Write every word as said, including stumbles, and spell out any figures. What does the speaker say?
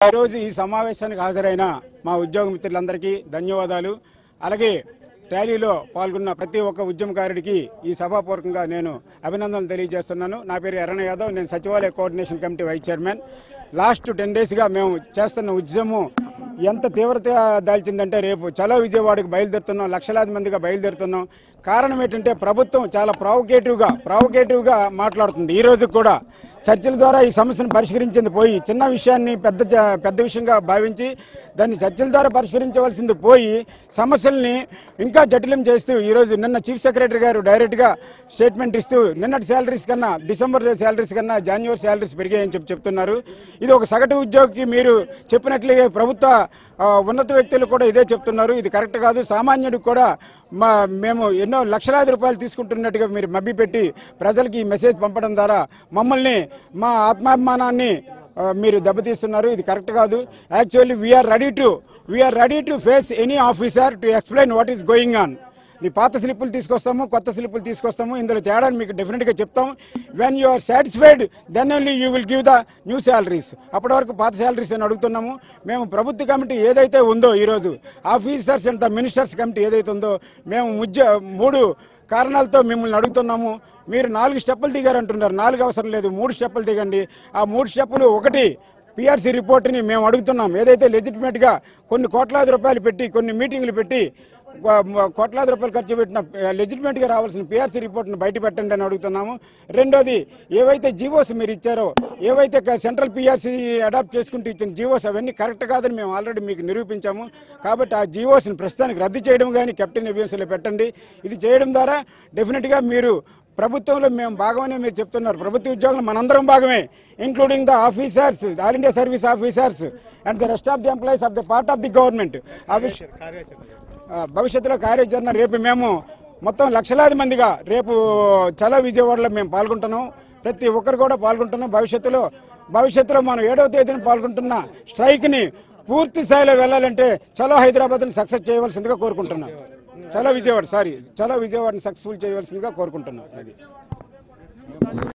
ఈరోజు ఈ సమావేశానికి హాజరైన మా ఉద్యోగ మిత్రులందరికీ ధన్యవాదాలు. అలాగే ర్యాలీలో పాల్గొన్న ప్రతి ఒక్క ఉద్యమకారుడికి ఈ సభాపూర్వకంగా నేను అభినందనలు తెలియజేస్తున్నాను. నా పేరు ఎర్రన్న యాదవ్, నేను సచివాలయ coordination committee vice chairman. Last ten డేస్గా మేము చేస్తున్న ఉద్యమం ఎంత తీవ్రత దాల్చిందంటే రేపు చలో విజయవాడకు బయలుదేరుతున్నాం, లక్షలాది మందిగా బయలుదేరుతున్నాం. కారణం ఏంటంటే ప్రభుత్వం చాలా ప్రావోకేటివ్గా ప్రావోకేటివ్గా మాట్లాడుతుంది. ఈ రోజు కూడా చర్చల ద్వారా ఈ సమస్యను పరిష్కరించింది పోయి చిన్న విషయాన్ని పెద్ద పెద్ద విషయంగా భావించి దాన్ని చర్చల ద్వారా పరిష్కరించవలసింది పోయి సమస్యల్ని ఇంకా జటిలం చేస్తూ ఈరోజు నిన్న చీఫ్ సెక్రటరీ గారు డైరెక్ట్గా స్టేట్మెంట్ ఇస్తూ నిన్నటి శాలరీస్ కన్నా డిసెంబర్ శాలరీస్ కన్నా జనవరి శాలరీస్ పెరిగాయని చెప్పి చెప్తున్నారు. ఇది ఒక సగటు ఉద్యోగికి మీరు చెప్పినట్లుగా ప్రభుత్వ ఉన్నత వ్యక్తులు కూడా ఇదే చెప్తున్నారు. ఇది కరెక్ట్ కాదు. సామాన్యుడికి కూడా మా మేము ఎన్నో లక్షలాది రూపాయలు తీసుకుంటున్నట్టుగా మీరు మభ్యపెట్టి ప్రజలకి ఈ మెసేజ్ పంపడం ద్వారా మమ్మల్ని మా ఆత్మాభిమానాన్ని మీరు దెబ్బతీస్తున్నారు. ఇది కరెక్ట్ కాదు. Actually we are ready to we are ready to face any officer to explain what is going on. ఈ పాత స్లిప్పులు తీసుకొస్తాము, కొత్త స్లిప్పులు తీసుకొస్తాము. ఇందులో తేడాని మీకు డెఫినెట్గా చెప్తాం. When you are satisfied then only you will give the new salaries. అప్పటి వరకు పాత శాలరీస్ అని అడుగుతున్నాము. మేము ప్రభుత్వ కమిటీ ఏదైతే ఉందో ఈరోజు officers and the ministers committee ఏదైతే ఉందో మేము ముజ్జ మూడు కారణాలతో మిమ్మల్ని అడుగుతున్నాము. మీరు నాలుగు స్టెప్పులు దిగారంటున్నారు. నాలుగు అవసరం లేదు, మూడు స్టెప్పులు దిగండి. ఆ మూడు స్టెప్పులు ఒకటి పిఆర్సీ రిపోర్ట్ని మేము అడుగుతున్నాం. ఏదైతే లెజిటిమేట్గా కొన్ని కోట్లాది రూపాయలు పెట్టి కొన్ని మీటింగ్లు పెట్టి కోట్లాది రూపాయలు ఖర్చు పెట్టిన లెజిటిమేట్గా రావాల్సిన పిఆర్సీ రిపోర్ట్ను బయట పెట్టండి అని అడుగుతున్నాము. రెండోది ఏవైతే జీవోస్ మీరు ఇచ్చారో, ఏవైతే సెంట్రల్ పిఆర్సీ అడాప్ట్ చేసుకుంటూ ఇచ్చిన జీవోస్ అవన్నీ కరెక్ట్ కాదని మేము ఆల్రెడీ మీకు నిరూపించాము. కాబట్టి ఆ జీవోస్ని ప్రస్తుతానికి రద్దు చేయడం కానీ కెప్టెన్ ఎబియన్స్లో పెట్టండి. ఇది చేయడం ద్వారా డెఫినెట్గా మీరు ప్రభుత్వంలో మేము భాగమనే మీరు చెప్తున్నారు. ప్రభుత్వ ఉద్యోగులు మనందరం భాగమే, including the officers, all India service officers and the rest of the employees of the part of the government. భవిష్యత్తులో కార్యాచరణ రేపు మేము మొత్తం లక్షలాది మందిగా రేపు చలో విజయవాడలో మేము పాల్గొంటున్నాం. ప్రతి ఒక్కరు కూడా పాల్గొంటున్నాం. భవిష్యత్తులో భవిష్యత్తులో మనం ఏడవ తేదీన పాల్గొంటున్న స్ట్రైక్ని పూర్తి స్థాయిలో వెళ్ళాలంటే చలో హైదరాబాద్ని సక్సెస్ చేయవలసిందిగా కోరుకుంటున్నాం. చలో విజయవాడ సారీ చలో విజయవాడని సక్సెస్ఫుల్ చేయవలసిందిగా కోరుకుంటున్నాం. అది